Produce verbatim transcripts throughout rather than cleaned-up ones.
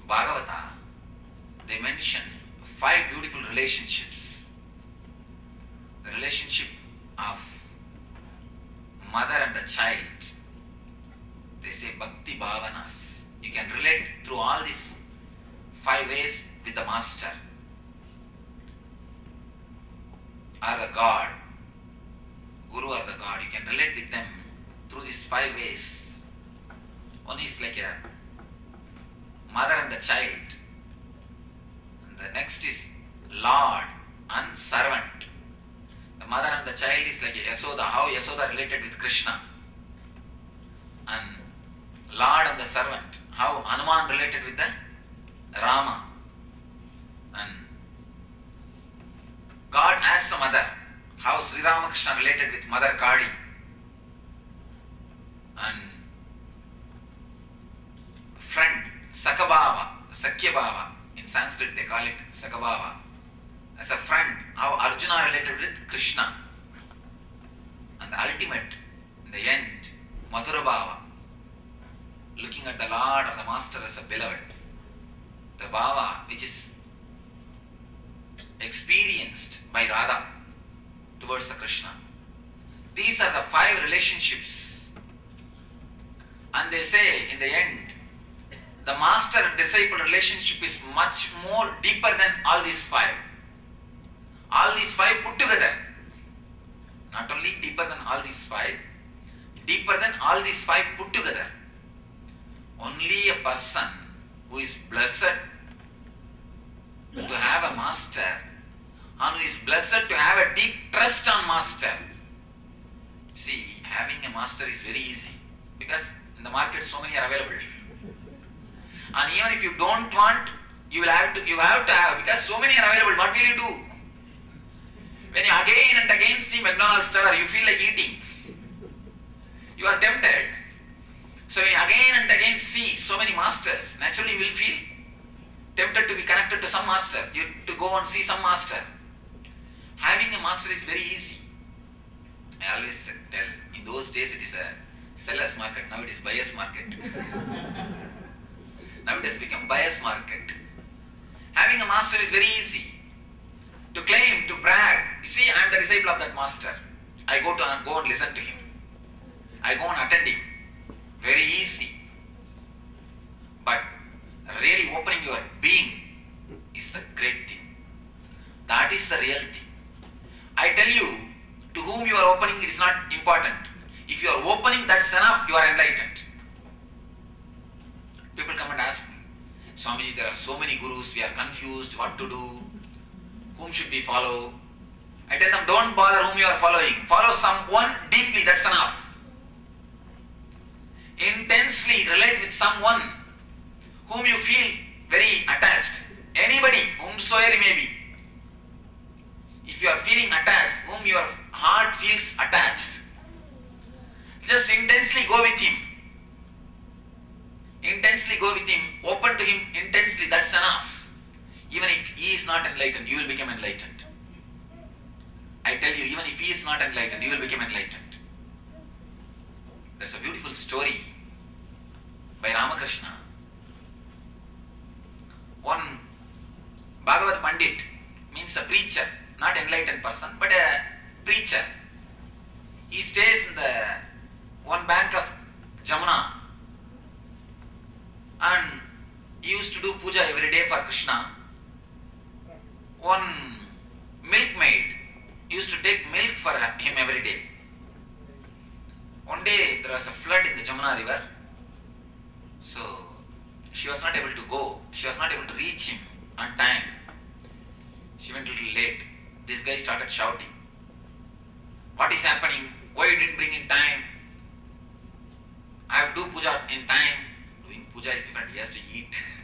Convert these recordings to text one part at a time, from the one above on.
Bhagavata, they mention five beautiful relationships. The relationship of mother and the child. They say Bhakti Bhavanas. You can relate through all these five ways with the master or the God. Guru or the God. You can relate with them through these five ways. One is like a mother and the child. And the next is Lord and servant. The mother and the child is like Yasoda. How Yasoda related with Krishna. And Lord and the servant. How Hanuman related with the Rama. And God as a mother. How Sri Ramakrishna related with Mother Kali. And friend, Sakabhava, Sakyabhava. In Sanskrit they call it Sakabhava. As a friend, how Arjuna related with Krishna. And the ultimate, in the end, Madhurabhava. Looking at the Lord or the Master as a beloved. The Bhava which is experienced by Radha towards the Krishna. These are the five relationships. And they say in the end, the master-disciple relationship is much more deeper than all these five. All these five put together. Not only deeper than all these five, deeper than all these five put together. Only a person who is blessed to have a master and who is blessed to have a deep trust on master. See, having a master is very easy because in the market so many are available. And even if you don't want, you will have to, you have to have, because so many are available, what will you do? When you again and again see McDonald's star, you feel like eating. You are tempted. So when you again and again see so many masters, naturally you will feel tempted to be connected to some master, you to go and see some master. Having a master is very easy. I always tell, in those days it is a seller's market, now it is buyer's market. Now it has become buyer's market. Having a master is very easy. To claim, to brag. You see, I am the disciple of that master. I go to and go and listen to him. I go and attend him. Very easy. But really opening your being is the great thing. That is the real thing. I tell you, to whom you are opening, it is not important. If you are opening, that's enough, you are enlightened. People come and ask me, Swamiji, there are so many gurus, we are confused, what to do, whom should we follow? I tell them, don't bother whom you are following. Follow someone deeply, that's enough. Intensely relate with someone whom you feel very attached. Anybody, whomsoever may be. If you are feeling attached, whom your heart feels attached, just intensely go with him. Intensely go with him, open to him intensely, that's enough. Even if he is not enlightened, you will become enlightened. I tell you, even if he is not enlightened, you will become enlightened. There's a beautiful story by Ramakrishna. One Bhagavad Pandit means a preacher, not enlightened person, but a preacher. He stays in the one bank of Jamuna and he used to do puja every day for Krishna. One milkmaid used to take milk for him every day. One day there was a flood in the Jamuna river, so she was not able to go, she was not able to reach him on time. She went a little late. This guy started shouting, what is happening? Why you didn't bring in time? I have to do puja in time. Doing puja is different, he has to eat.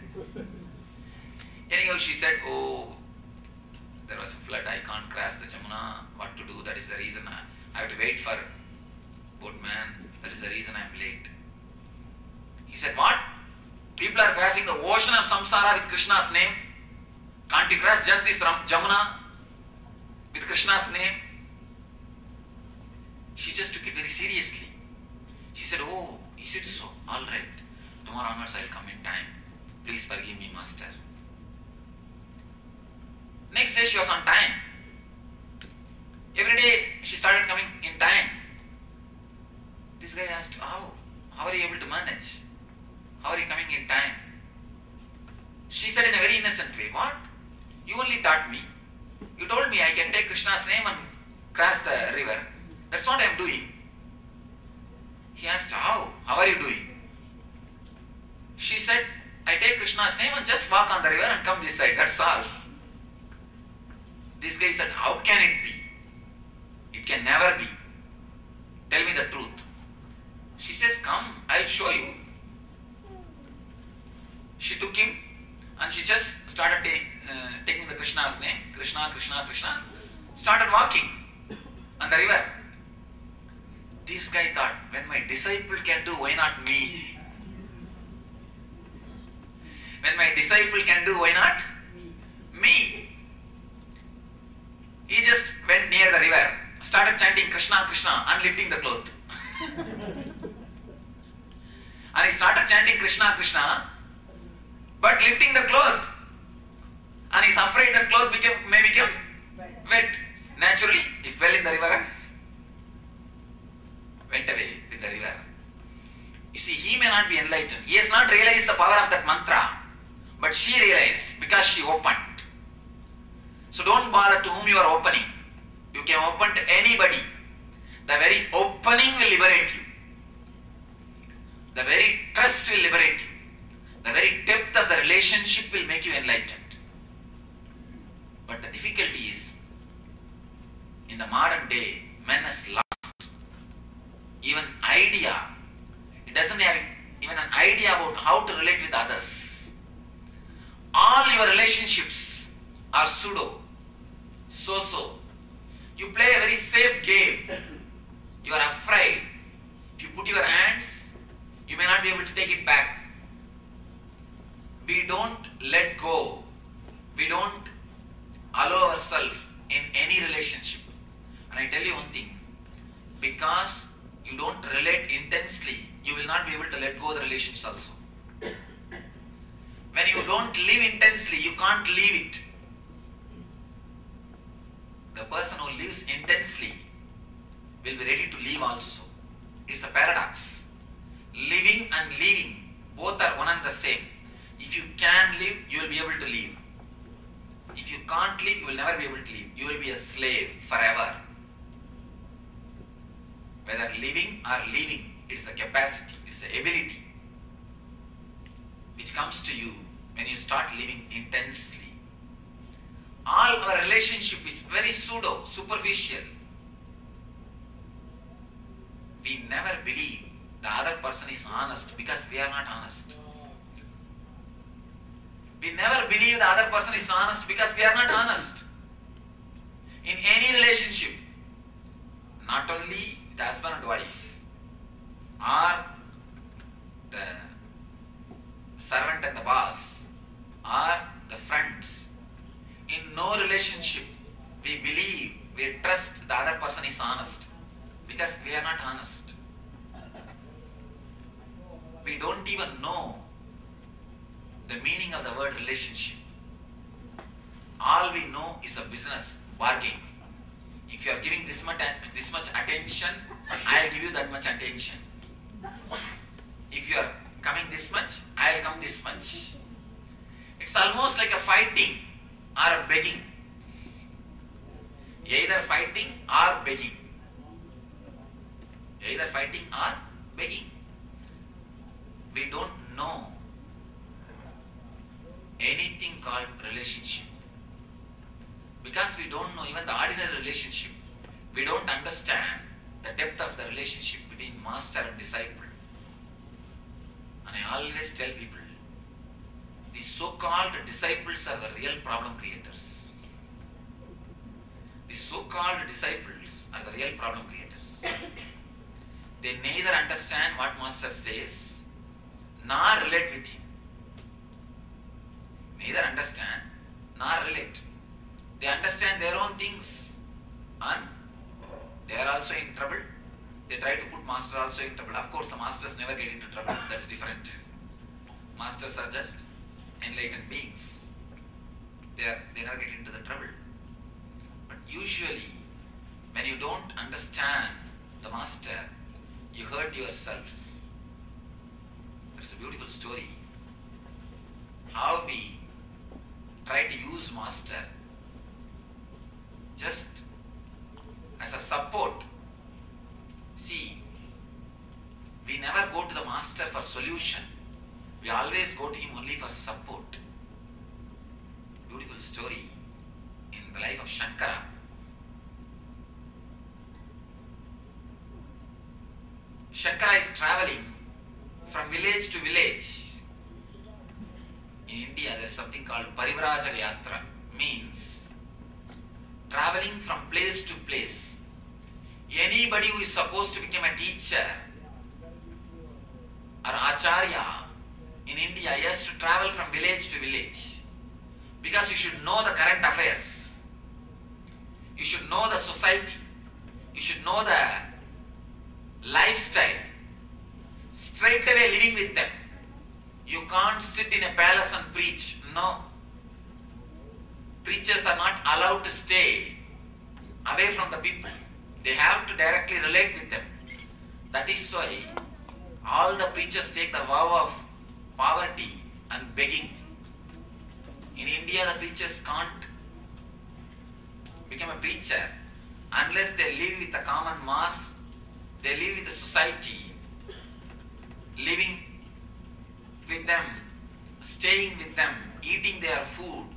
Anyhow, she said, oh, there was a flood, I can't cross the Jamuna, what to do, that is the reason I, I have to wait for boatman, that is the reason I am late. He said, what? People are crossing the ocean of samsara with Krishna's name. Can't you cross just this Jamuna with Krishna's name? She just took it very seriously. She said, oh, is it so? All right. Tomorrow onwards I will come in time. Please forgive me, Master. Next day she was on time. Every day she started coming in time. This guy asked, how? How are you able to manage? How are you coming in time? She said in a very innocent way, what? You only taught me. You told me I can take Krishna's name and cross the river. That's what I am doing. He asked, how? How are you doing? She said, I take Krishna's name and just walk on the river and come this side. That's all. This guy said, how can it be? It can never be. Tell me the truth. She says, come, I'll show you. She took him and she just started take, uh, taking the Krishna's name, Krishna, Krishna, Krishna, started walking on the river. This guy thought, when my disciple can do, why not me? When my disciple can do, why not me? He just went near the river, started chanting Krishna, Krishna and lifting the cloth. And he started chanting Krishna, Krishna, but lifting the cloth. And he's afraid the cloth became, may become wet. Naturally, he fell in the river and went away with the river. You see, he may not be enlightened. He has not realized the power of that mantra. But she realized because she opened. So don't bother to whom you are opening. You can open to anybody. The very opening will liberate you. The very trust will liberate you. The very depth of the relationship will make you enlightened. But the difficulty is, in the modern day, man has lost even idea. It doesn't have even an idea about how to relate with others. All your relationships are pseudo, so-so. You play a very safe game. You are afraid. If you put your hands, you may not be able to take it back. We don't let go. We don't allow ourselves in any relationship. And I tell you one thing, because you don't relate intensely, you will not be able to let go of the relationships also. When you don't live intensely, you can't leave it. The person who lives intensely will be ready to leave also. It's a paradox. Living and leaving, both are one and the same. If you can live, you will be able to live. If you can't live, you will never be able to live. You will be a slave forever. Whether living or leaving, it is a capacity, it is an ability which comes to you when you start living intensely. All our relationship is very pseudo, superficial. We never believe the other person is honest because we are not honest. We never believe the other person is honest because we are not honest. In any relationship, not only the husband and wife, or the servant and the boss, or the friends, in no relationship we believe, we trust the other person is honest because we are not honest. We don't even know the meaning of the word relationship. All we know is a business bargain. If you are giving this much this much attention, I will give you that much attention. If you are coming this much, I will come this much. It's almost like a fighting or a begging. Either fighting or begging. Either fighting or begging. We don't know anything called relationship. Because we don't know even the ordinary relationship, we don't understand the depth of the relationship between master and disciple. And I always tell people, the so-called disciples are the real problem creators. The so-called disciples are the real problem creators. They neither understand what master says, nor relate with him. Neither understand, nor relate. They understand their own things and they are also in trouble. They try to put master also in trouble. Of course, the masters never get into trouble. That's different. Masters are just enlightened beings. They are they never get into the trouble. But usually, when you don't understand the master, you hurt yourself. It's a beautiful story. How we try to use master just as a support. See, we never go to the master for solution. We always go to him only for support. Beautiful story in the life of Shankara. Shankara is traveling from village to village. In India, there is something called Parivrajaka Yatra, means traveling from place to place. Anybody who is supposed to become a teacher or acharya in India, he has to travel from village to village, because you should know the current affairs. You should know the society. You should know the lifestyle. Straight away living with them. You can't sit in a palace and preach. No. Preachers are not allowed to stay away from the people. They have to directly relate with them. That is why all the preachers take the vow of poverty and begging. In India, the preachers can't become a preacher unless they live with the common mass, they live with the society, living with them, staying with them, eating their food.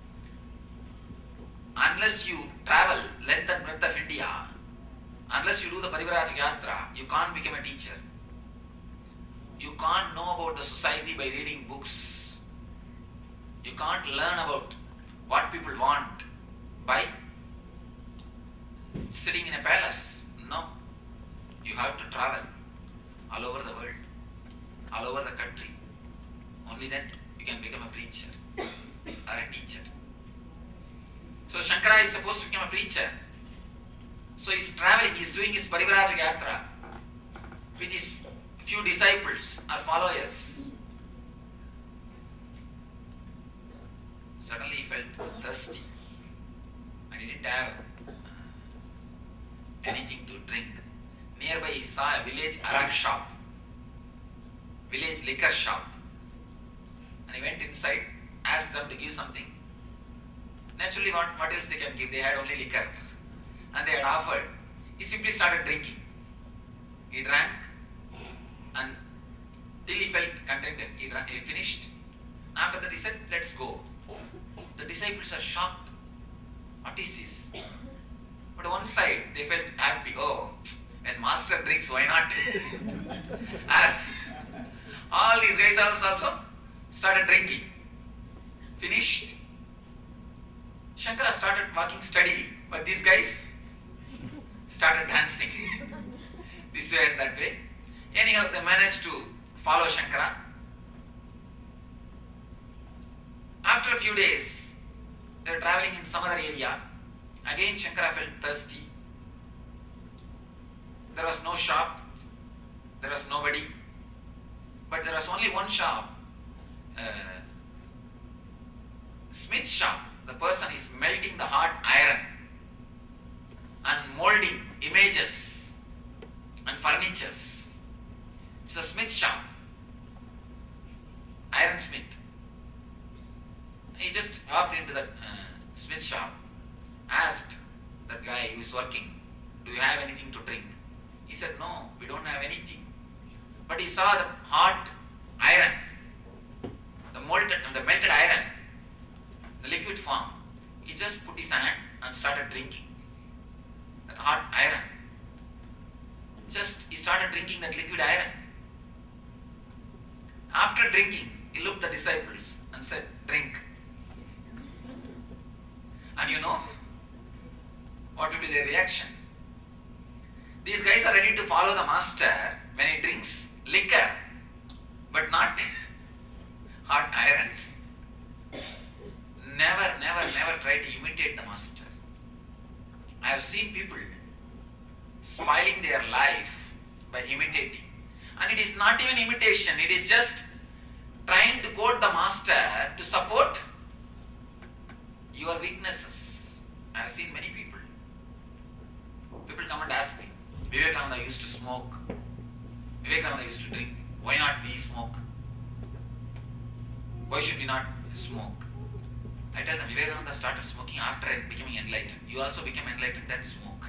Unless you travel length and breadth of India, unless you do the Parivrajaka Yatra, you can't become a teacher. You can't know about the society by reading books. You can't learn about what people want by sitting in a palace. No. You have to travel all over the world, all over the country. Only then you can become a preacher or a teacher. So Shankara is supposed to become a preacher. So he is traveling, he is doing his Parivrajaka Yatra with his few disciples or followers. Suddenly he felt thirsty and he didn't have anything to drink. Nearby he saw a village arak shop, village liquor shop. And he went inside, asked them to give something. Naturally, what, what else they can give? They had only liquor. And they had offered. He simply started drinking. He drank and till he felt contented. He, drank, he finished. And after that he said, let's go. The disciples are shocked. What is this? But one side they felt happy. Oh, when master drinks, why not? As all these guys also started drinking. Finished. Shankara started walking steadily, but these guys started dancing this way and that way. Anyhow, they managed to follow Shankara. After a few days, they were traveling in some other area. Again, Shankara felt thirsty. There was no shop. There was nobody. But there was only one shop. Uh, smith shop. The person is melting the hot iron and molding images and furnitures. It's a smith shop. Iron smith. He just walked into that uh, smith shop, asked that guy who is working, do you have anything to drink? He said, no, we don't have anything. But he saw the hot iron, the molten, the melted iron, the liquid form. He just put his hand and started drinking that hot iron. Just he started drinking that liquid iron. After drinking, he looked at the disciples and said, drink. And you know what will be their reaction? These guys are ready to follow the master when he drinks liquor, but not hot iron. Never, never, never try to imitate the master. I have seen people spoiling their life by imitating. And it is not even imitation, it is just trying to quote the master to support your weaknesses. I have seen many people. People come and ask me, Vivekananda used to smoke. Vivekananda used to drink. Why not we smoke? Why should we not smoke? I tell them, Vivekananda started smoking after becoming enlightened. You also became enlightened, then smoke.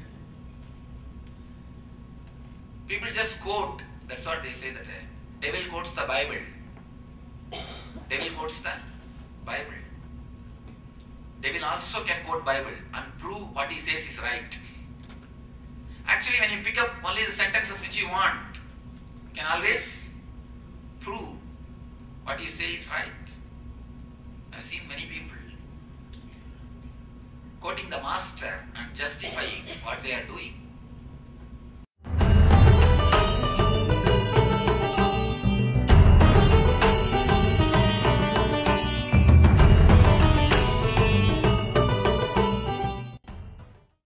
People just quote. That's what they say, that uh, devil quotes the Bible. Devil quotes the Bible. Devil also can quote Bible and prove what he says is right. Actually, when you pick up only the sentences which you want, you can always prove what you say is right. I've seen many people quoting the master and justifying what they are doing.